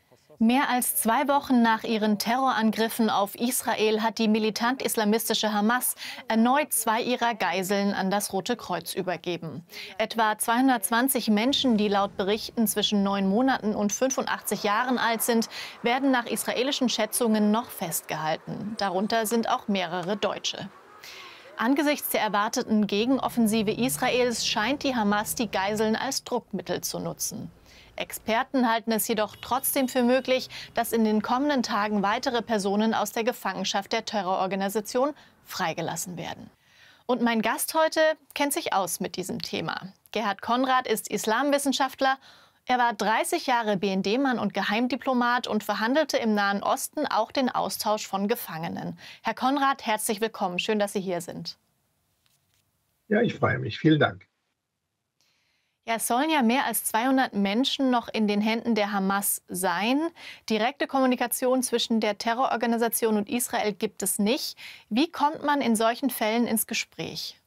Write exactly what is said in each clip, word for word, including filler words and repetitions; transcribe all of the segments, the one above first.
Mehr als zwei Wochen nach ihren Terrorangriffen auf Israel hat die militant-islamistische Hamas erneut zwei ihrer Geiseln an das Rote Kreuz übergeben. Etwa zweihundertzwanzig Menschen, die laut Berichten zwischen neun Monaten und fünfundachtzig Jahren alt sind, werden nach israelischen Schätzungen noch festgehalten. Darunter sind auch mehrere Deutsche. Angesichts der erwarteten Gegenoffensive Israels scheint die Hamas die Geiseln als Druckmittel zu nutzen. Experten halten es jedoch trotzdem für möglich, dass in den kommenden Tagen weitere Personen aus der Gefangenschaft der Terrororganisation freigelassen werden. Und mein Gast heute kennt sich aus mit diesem Thema. Gerhard Konrad ist Islamwissenschaftler. Er war dreißig Jahre B N D-Mann und Geheimdiplomat und verhandelte im Nahen Osten auch den Austausch von Gefangenen. Herr Konrad, herzlich willkommen. Schön, dass Sie hier sind. Ja, ich freue mich. Vielen Dank. Ja, es sollen ja mehr als zweihundert Menschen noch in den Händen der Hamas sein. Direkte Kommunikation zwischen der Terrororganisation und Israel gibt es nicht. Wie kommt man in solchen Fällen ins Gespräch?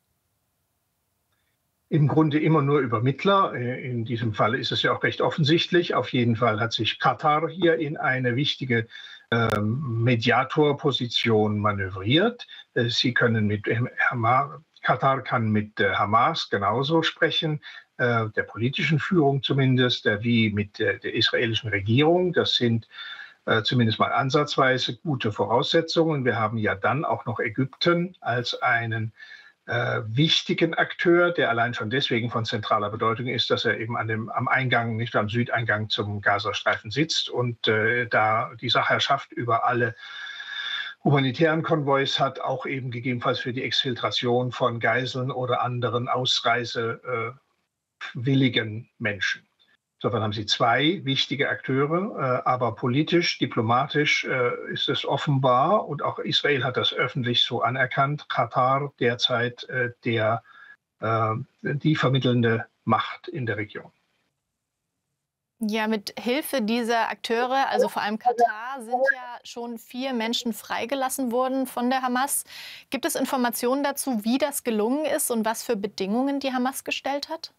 Im Grunde immer nur über Mittler. In diesem Fall ist es ja auch recht offensichtlich. Auf jeden Fall hat sich Katar hier in eine wichtige ähm, Mediatorposition manövriert. Sie können mit Hamas, Katar kann mit äh, Hamas genauso sprechen, äh, der politischen Führung zumindest, äh, wie mit äh, der israelischen Regierung. Das sind äh, zumindest mal ansatzweise gute Voraussetzungen. Wir haben ja dann auch noch Ägypten als einen äh, wichtigen Akteur, der allein schon deswegen von zentraler Bedeutung ist, dass er eben an dem, am Eingang, nicht am Südeingang zum Gazastreifen sitzt und äh, da die Sachherrschaft über alle humanitären Konvois hat, auch eben gegebenenfalls für die Exfiltration von Geiseln oder anderen ausreisewilligen äh, Menschen. Insofern haben Sie zwei wichtige Akteure, äh, aber politisch, diplomatisch äh, ist es offenbar, und auch Israel hat das öffentlich so anerkannt, Katar derzeit äh, der, äh, die vermittelnde Macht in der Region. Ja, mit Hilfe dieser Akteure, also vor allem Katar, sind ja schon vier Menschen freigelassen worden von der Hamas. Gibt es Informationen dazu, wie das gelungen ist und was für Bedingungen die Hamas gestellt hat?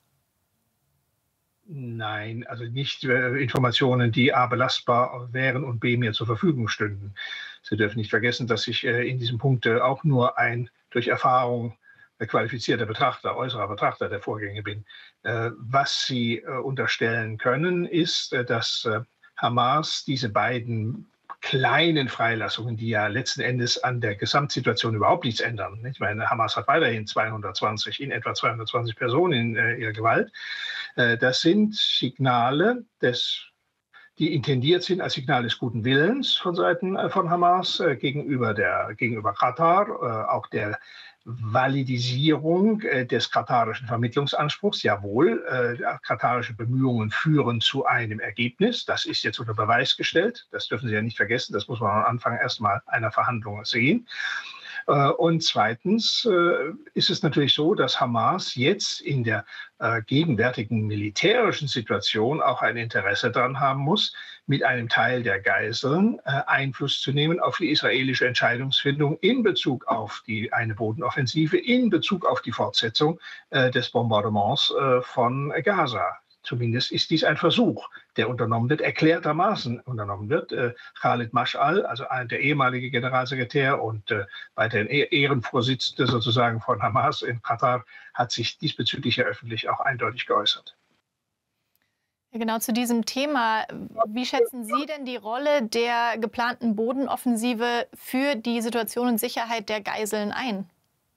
Nein, also nicht äh, Informationen, die a. belastbar wären und b. mir zur Verfügung stünden. Sie dürfen nicht vergessen, dass ich äh, in diesem Punkt äh, auch nur ein durch Erfahrung qualifizierter Betrachter, äußerer Betrachter der Vorgänge bin. Äh, was Sie äh, unterstellen können, ist, äh, dass äh, Hamas diese beiden kleinen Freilassungen, die ja letzten Endes an der Gesamtsituation überhaupt nichts ändern. Nicht? Ich meine, Hamas hat weiterhin zweihundertzwanzig, in etwa zweihundertzwanzig Personen in äh, ihrer Gewalt. Äh, das sind Signale des die intendiert sind als Signal des guten Willens von Seiten äh, von Hamas äh, gegenüber, der, gegenüber Katar, äh, auch der Validisierung äh, des katarischen Vermittlungsanspruchs. Jawohl, äh, katarische Bemühungen führen zu einem Ergebnis. Das ist jetzt unter Beweis gestellt. Das dürfen Sie ja nicht vergessen. Das muss man am Anfang erstmal einer Verhandlung sehen. Und zweitens ist es natürlich so, dass Hamas jetzt in der gegenwärtigen militärischen Situation auch ein Interesse daran haben muss, mit einem Teil der Geiseln Einfluss zu nehmen auf die israelische Entscheidungsfindung in Bezug auf die eine Bodenoffensive, in Bezug auf die Fortsetzung des Bombardements von Gaza. Zumindest ist dies ein Versuch, der unternommen wird, erklärtermaßen unternommen wird. Äh, Khalid Mash'al, also ein, der ehemalige Generalsekretär und äh, weiterhin Ehrenvorsitzende sozusagen von Hamas in Katar, hat sich diesbezüglich ja öffentlich auch eindeutig geäußert. Ja, genau zu diesem Thema. Wie schätzen Sie denn die Rolle der geplanten Bodenoffensive für die Situation und Sicherheit der Geiseln ein?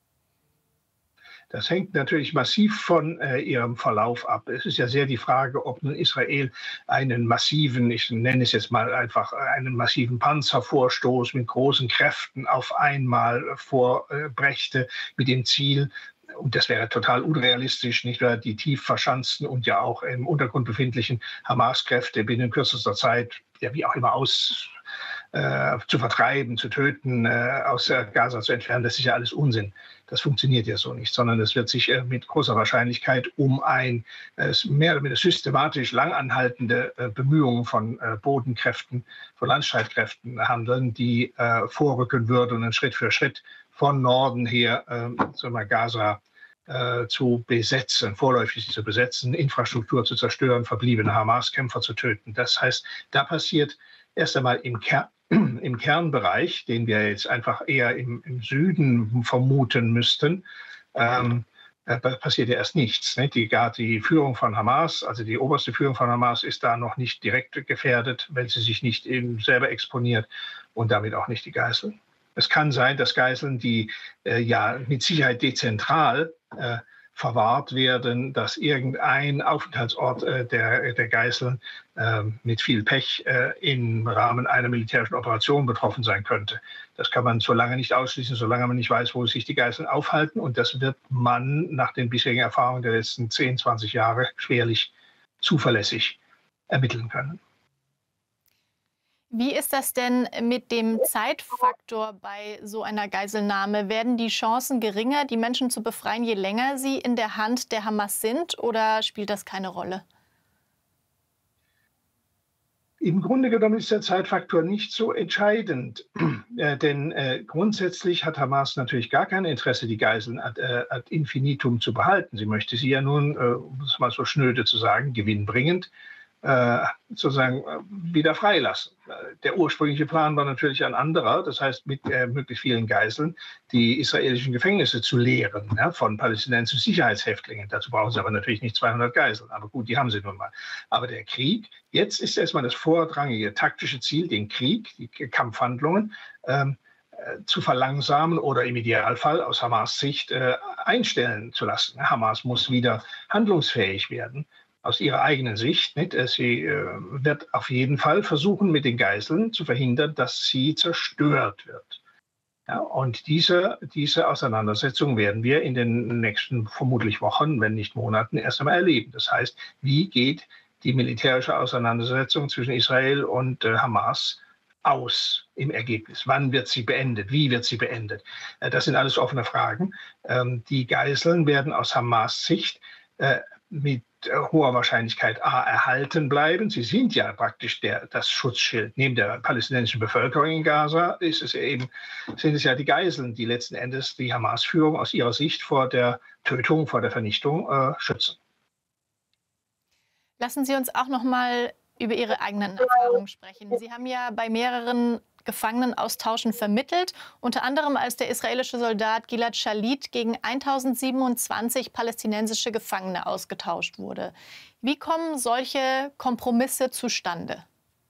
Das hängt natürlich massiv von äh, ihrem Verlauf ab. Es ist ja sehr die Frage, ob nun Israel einen massiven, ich nenne es jetzt mal einfach, einen massiven Panzervorstoß mit großen Kräften auf einmal vorbrächte, mit dem Ziel, und das wäre total unrealistisch, nicht wahr, die tief verschanzten und ja auch im Untergrund befindlichen Hamas-Kräfte binnen kürzester Zeit, ja wie auch immer, aus Äh, zu vertreiben, zu töten, äh, aus äh, Gaza zu entfernen, das ist ja alles Unsinn. Das funktioniert ja so nicht, sondern es wird sich äh, mit großer Wahrscheinlichkeit um ein äh, mehr oder weniger systematisch langanhaltende äh, Bemühungen von äh, Bodenkräften, von Landstreitkräften handeln, die äh, vorrücken würden und Schritt für Schritt von Norden her äh, sagen wir, Gaza äh, zu besetzen, vorläufig zu besetzen, Infrastruktur zu zerstören, verbliebene Hamas-Kämpfer zu töten. Das heißt, da passiert erst einmal im, Ker im Kernbereich, den wir jetzt einfach eher im, im Süden vermuten müssten, ähm, äh, passiert ja erst nichts. Ne? Die, die Führung von Hamas, also die oberste Führung von Hamas, ist da noch nicht direkt gefährdet, wenn sie sich nicht eben selber exponiert und damit auch nicht die Geiseln. Es kann sein, dass Geiseln, die äh, ja mit Sicherheit dezentral äh, verwahrt werden, dass irgendein Aufenthaltsort äh, der, der Geiseln äh, mit viel Pech äh, im Rahmen einer militärischen Operation betroffen sein könnte. Das kann man so lange nicht ausschließen, solange man nicht weiß, wo sich die Geiseln aufhalten. Und das wird man nach den bisherigen Erfahrungen der letzten zehn, zwanzig Jahre schwerlich zuverlässig ermitteln können. Wie ist das denn mit dem Zeitfaktor bei so einer Geiselnahme? Werden die Chancen geringer, die Menschen zu befreien, je länger sie in der Hand der Hamas sind, oder spielt das keine Rolle? Im Grunde genommen ist der Zeitfaktor nicht so entscheidend, äh, denn äh, grundsätzlich hat Hamas natürlich gar kein Interesse, die Geiseln ad, äh, ad infinitum zu behalten. Sie möchte sie ja nun, äh, um es mal so schnöde zu sagen, gewinnbringend Äh, sozusagen äh, wieder freilassen. Der ursprüngliche Plan war natürlich ein anderer, das heißt mit äh, möglichst vielen Geiseln die israelischen Gefängnisse zu leeren, ja, von palästinensischen Sicherheitshäftlingen. Dazu brauchen sie aber natürlich nicht zweihundert Geiseln, aber gut, die haben sie nun mal. Aber der Krieg, jetzt ist erstmal das vorrangige taktische Ziel, den Krieg, die Kampfhandlungen ähm, äh, zu verlangsamen oder im Idealfall aus Hamas Sicht äh, einstellen zu lassen. Hamas muss wieder handlungsfähig werden. Aus ihrer eigenen Sicht. Nicht? Sie äh, wird auf jeden Fall versuchen, mit den Geiseln zu verhindern, dass sie zerstört wird. Ja, und diese, diese Auseinandersetzung werden wir in den nächsten vermutlich Wochen, wenn nicht Monaten, erst einmal erleben. Das heißt, wie geht die militärische Auseinandersetzung zwischen Israel und äh, Hamas aus im Ergebnis? Wann wird sie beendet? Wie wird sie beendet? Äh, das sind alles offene Fragen. Ähm, die Geiseln werden aus Hamas Sicht äh, mit hoher Wahrscheinlichkeit A, erhalten bleiben. Sie sind ja praktisch der, das Schutzschild. Neben der palästinensischen Bevölkerung in Gaza ist es eben, sind es ja die Geiseln, die letzten Endes die Hamas-Führung aus ihrer Sicht vor der Tötung, vor der Vernichtung äh, schützen. Lassen Sie uns auch noch mal über Ihre eigenen Erfahrungen sprechen. Sie haben ja bei mehreren Gefangenenaustauschen vermittelt, unter anderem als der israelische Soldat Gilad Shalit gegen tausendsiebenundzwanzig palästinensische Gefangene ausgetauscht wurde. Wie kommen solche Kompromisse zustande?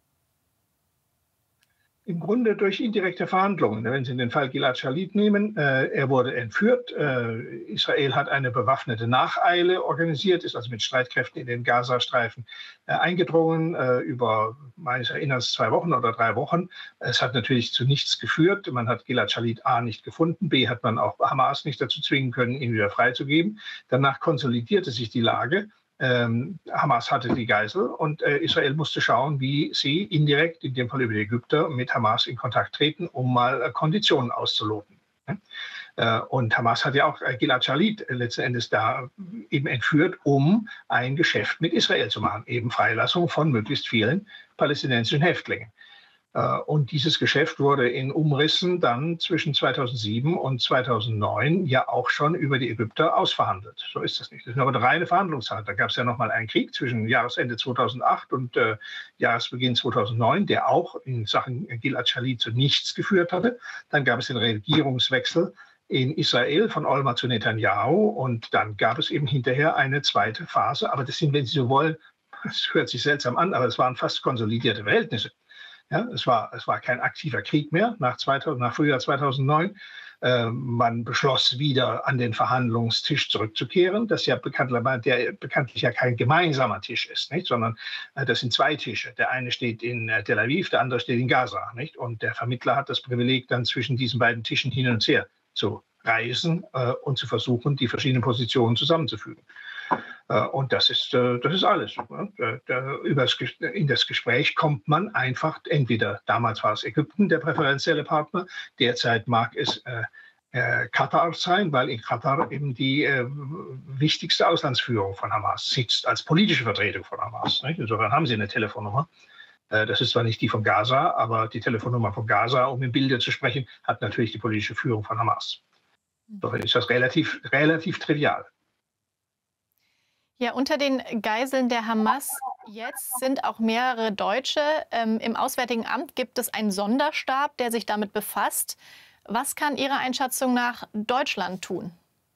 Im Grunde durch indirekte Verhandlungen. Wenn Sie den Fall Gilad Shalit nehmen, äh, er wurde entführt. Äh, Israel hat eine bewaffnete Nacheile organisiert, ist also mit Streitkräften in den Gazastreifen äh, eingedrungen, äh, über meines Erinnerns zwei Wochen oder drei Wochen. Es hat natürlich zu nichts geführt. Man hat Gilad Shalit A nicht gefunden, B hat man auch Hamas nicht dazu zwingen können, ihn wieder freizugeben. Danach konsolidierte sich die Lage. Ähm, Hamas hatte die Geisel und äh, Israel musste schauen, wie sie indirekt, in dem Fall über die Ägypter, mit Hamas in Kontakt treten, um mal äh, Konditionen auszuloten. Äh, und Hamas hat ja auch äh, Gilad Shalit äh, letzten Endes da eben entführt, um ein Geschäft mit Israel zu machen, eben Freilassung von möglichst vielen palästinensischen Häftlingen. Und dieses Geschäft wurde in Umrissen dann zwischen zweitausendsieben und zweitausendneun ja auch schon über die Ägypter ausverhandelt. So ist das nicht. Das ist nur eine reine Verhandlungssache. Da gab es ja noch mal einen Krieg zwischen Jahresende zweitausendacht und äh, Jahresbeginn zweitausendneun, der auch in Sachen Gilad Shalit zu nichts geführt hatte. Dann gab es den Regierungswechsel in Israel von Olmert zu Netanyahu und dann gab es eben hinterher eine zweite Phase. Aber das sind, wenn Sie so wollen, das hört sich seltsam an, aber es waren fast konsolidierte Verhältnisse. Ja, es war, es war kein aktiver Krieg mehr nach, zweitausend, nach Frühjahr zweitausendneun. Äh, man beschloss wieder an den Verhandlungstisch zurückzukehren, das ja bekanntlich, der bekanntlich ja kein gemeinsamer Tisch ist, nicht? Sondern äh, das sind zwei Tische. Der eine steht in äh, Tel Aviv, der andere steht in Gaza. Nicht? Und der Vermittler hat das Privileg, dann zwischen diesen beiden Tischen hin und her zu reisen äh, und zu versuchen, die verschiedenen Positionen zusammenzufügen. Und das ist, das ist alles. In das Gespräch kommt man einfach entweder, damals war es Ägypten der präferenzielle Partner, derzeit mag es äh, Katar sein, weil in Katar eben die äh, wichtigste Auslandsführung von Hamas sitzt, als politische Vertretung von Hamas. Nicht? Insofern haben sie eine Telefonnummer. Äh, das ist zwar nicht die von Gaza, aber die Telefonnummer von Gaza, um im Bilde zu sprechen, hat natürlich die politische Führung von Hamas. Insofern ist das relativ, relativ trivial. Ja, unter den Geiseln der Hamas jetzt sind auch mehrere Deutsche. Ähm, im Auswärtigen Amt gibt es einen Sonderstab, der sich damit befasst. Was kann Ihrer Einschätzung nach Deutschland tun?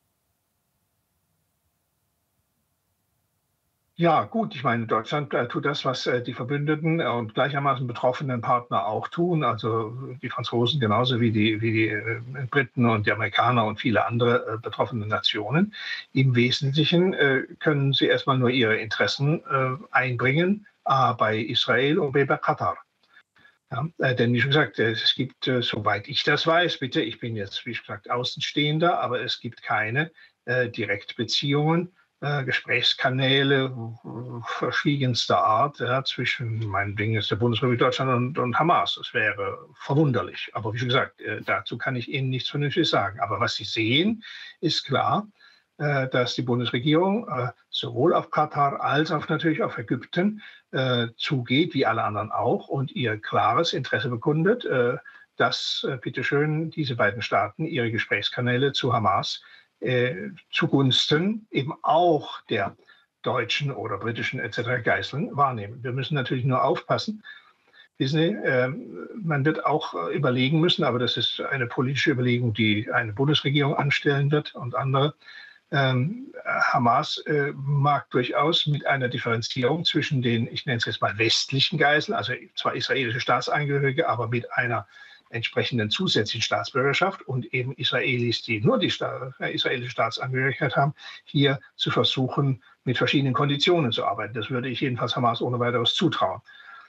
Ja, gut, ich meine, Deutschland äh, tut das, was äh, die Verbündeten und gleichermaßen betroffenen Partner auch tun, also die Franzosen genauso wie die, wie die äh, Briten und die Amerikaner und viele andere äh, betroffene Nationen. Im Wesentlichen äh, können sie erstmal nur ihre Interessen äh, einbringen, A bei Israel und B bei Katar. Ja, äh, denn wie schon gesagt, äh, es gibt, äh, soweit ich das weiß, bitte, ich bin jetzt, wie gesagt, Außenstehender, aber es gibt keine äh, Direktbeziehungen, äh, Gesprächskanäle äh, verschiedenster Art ja, zwischen meinetwegen jetzt der Bundesrepublik Deutschland und, und Hamas. Das wäre verwunderlich. Aber wie schon gesagt, äh, dazu kann ich Ihnen nichts Vernünftiges sagen. Aber was Sie sehen, ist klar, äh, dass die Bundesregierung äh, sowohl auf Katar als auch natürlich auf Ägypten äh, zugeht, wie alle anderen auch, und ihr klares Interesse bekundet, äh, dass äh, bitteschön diese beiden Staaten ihre Gesprächskanäle zu Hamas äh, zugunsten eben auch der deutschen oder britischen et cetera Geiseln wahrnehmen. Wir müssen natürlich nur aufpassen. Wissen Sie, äh, man wird auch äh, überlegen müssen, aber das ist eine politische Überlegung, die eine Bundesregierung anstellen wird und andere. Ähm, Hamas äh, mag durchaus mit einer Differenzierung zwischen den, ich nenne es jetzt mal westlichen Geiseln, also zwar israelische Staatsangehörige, aber mit einer entsprechenden zusätzlichen Staatsbürgerschaft und eben Israelis, die nur die Sta äh, israelische Staatsangehörigkeit haben, hier zu versuchen, mit verschiedenen Konditionen zu arbeiten. Das würde ich jedenfalls Hamas ohne weiteres zutrauen.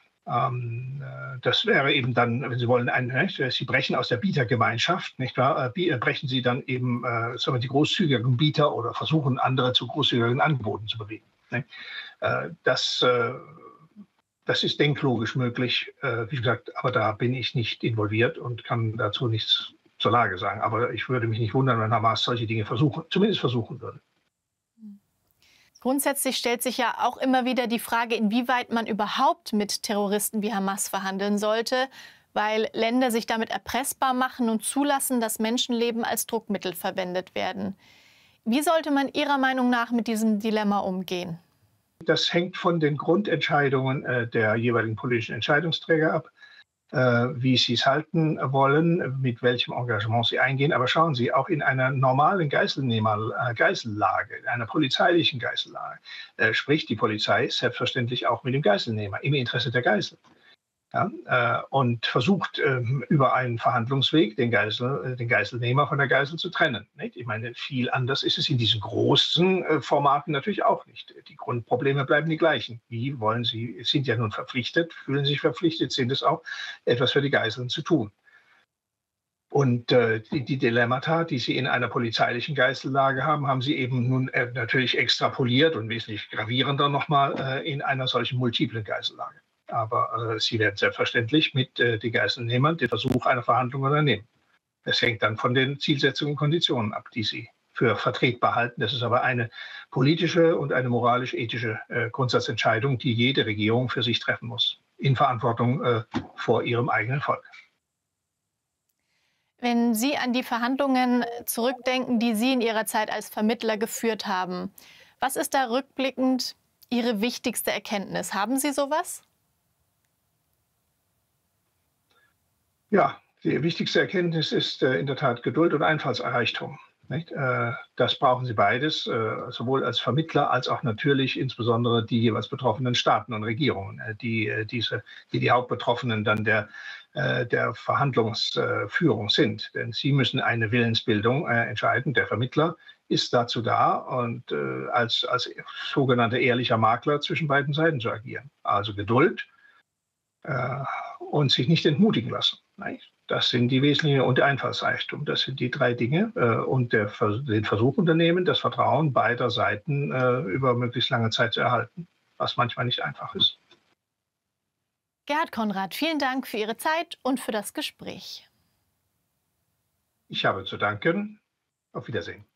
Ähm, äh, das wäre eben dann, wenn Sie wollen, ein, nicht? Sie brechen aus der Bietergemeinschaft, nicht wahr? Äh, brechen Sie dann eben äh, sagen wir, die großzügigen Bieter oder versuchen, andere zu großzügigen Angeboten zu bewegen. Nicht? Äh, das, äh, das ist denklogisch möglich, äh, wie gesagt, aber da bin ich nicht involviert und kann dazu nichts zur Lage sagen. Aber ich würde mich nicht wundern, wenn Hamas solche Dinge versuchen, zumindest versuchen würde. Grundsätzlich stellt sich ja auch immer wieder die Frage, inwieweit man überhaupt mit Terroristen wie Hamas verhandeln sollte, weil Länder sich damit erpressbar machen und zulassen, dass Menschenleben als Druckmittel verwendet werden. Wie sollte man Ihrer Meinung nach mit diesem Dilemma umgehen? Das hängt von den Grundentscheidungen äh, der jeweiligen politischen Entscheidungsträger ab, wie Sie es halten wollen, mit welchem Engagement Sie eingehen. Aber schauen Sie, auch in einer normalen Geiselnehmer, Geisellage, in einer polizeilichen Geisellage, spricht die Polizei selbstverständlich auch mit dem Geiselnehmer im Interesse der Geisel. Ja, äh, und versucht ähm, über einen Verhandlungsweg den, Geisel, den Geiselnehmer von der Geisel zu trennen. Nicht? Ich meine, viel anders ist es in diesen großen äh, Formaten natürlich auch nicht. Die Grundprobleme bleiben die gleichen. Wie wollen Sie, sind ja nun verpflichtet, fühlen sich verpflichtet, sind es auch, etwas für die Geiseln zu tun. Und äh, die, die Dilemmata, die Sie in einer polizeilichen Geisellage haben, haben Sie eben nun äh, natürlich extrapoliert und wesentlich gravierender nochmal äh, in einer solchen multiplen Geisellage. Aber äh, Sie werden selbstverständlich mit äh, den Geiselnehmern den Versuch einer Verhandlung unternehmen. Es hängt dann von den Zielsetzungen und Konditionen ab, die Sie für vertretbar halten. Das ist aber eine politische und eine moralisch-ethische äh, Grundsatzentscheidung, die jede Regierung für sich treffen muss, in Verantwortung äh, vor ihrem eigenen Volk. Wenn Sie an die Verhandlungen zurückdenken, die Sie in Ihrer Zeit als Vermittler geführt haben, was ist da rückblickend Ihre wichtigste Erkenntnis? Haben Sie sowas? Ja, die wichtigste Erkenntnis ist äh, in der Tat Geduld und Einfallsreichtum. Nicht? Äh, das brauchen Sie beides, äh, sowohl als Vermittler als auch natürlich insbesondere die jeweils betroffenen Staaten und Regierungen, äh, die, äh, diese, die die Hauptbetroffenen dann der, äh, der Verhandlungsführung sind. Denn sie müssen eine Willensbildung äh, entscheiden. Der Vermittler ist dazu da und äh, als, als sogenannter ehrlicher Makler zwischen beiden Seiten zu agieren. Also Geduld äh, und sich nicht entmutigen lassen. Nein, das sind die wesentlichen und der Einfallsreichtum. Das sind die drei Dinge äh, und der, den Versuch unternehmen, das Vertrauen beider Seiten äh, über möglichst lange Zeit zu erhalten, was manchmal nicht einfach ist. Gerhard Konrad, vielen Dank für Ihre Zeit und für das Gespräch. Ich habe zu danken. Auf Wiedersehen.